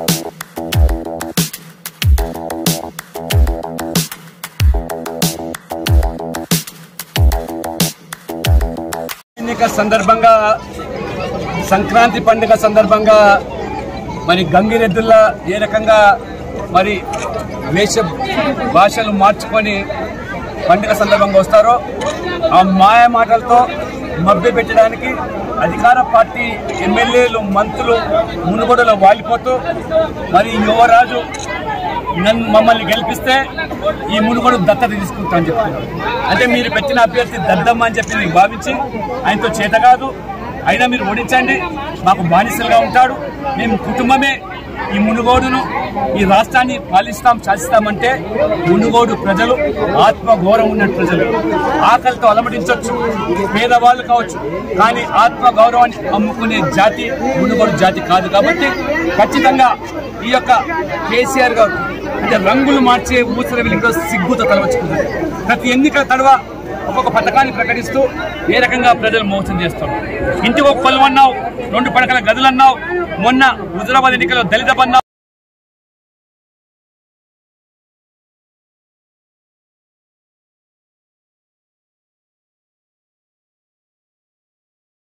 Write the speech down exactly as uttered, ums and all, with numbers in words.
ఎన్నిక సందర్భంగా సంక్రాంతి పండుగ సందర్భంగా మరి గంగిరెద్దుల్లా ఏ రకంగా మరి వేష భాషలు మార్చుకొని పండుగ సందర్భంగా వస్తారో ఆ మాయ మాటలతో మభ్య పెట్టడానికి అధికార పార్టీ ఎమ్మెల్యేలు మంత్రులు మునుగోడులో వాలిపోతూ మరి యువరాజు నన్ను మమ్మల్ని గెలిపిస్తే ఈ మునుగోడు దత్తత తీసుకుంటామని చెప్తున్నారు. అంటే మీరు పెట్టిన అభ్యర్థి దద్దమ్మ అని చెప్పి మీకు భావించి ఆయనతో చేత కాదు, అయినా మీరు ఓడించండి, మాకు బానిసలుగా ఉంటాడు, మేము కుటుంబమే ఈ మునుగోడును ఈ రాష్ట్రాన్ని పాలిస్తాం శాసిస్తామంటే మునుగోడు ప్రజలు ఆత్మగౌరవం ఉన్న ప్రజలు. ఆకలితో అలమటించవచ్చు, పేదవాళ్ళు కావచ్చు, కానీ ఆత్మగౌరవాన్ని అమ్ముకునే జాతి మునుగోడు జాతి కాదు. కాబట్టి ఖచ్చితంగా ఈ యొక్క కేసీఆర్ గారు అంటే రంగులు మార్చే ఊసర వెలుగులో సిగ్గుతో తలవచ్చుకుంటుంది. ప్రతి ఎన్నికల తడవ ఒక్కొక్క పథకాన్ని ప్రకటిస్తూ ఏ రకంగా ప్రజలు మోసం చేస్తారు. ఇంటికి ఒక పొలం అన్నావు, రెండు పడకల గదులు అన్నావు, మొన్న హుజరాబాద్ ఎన్నికల్లో దళిత బంధు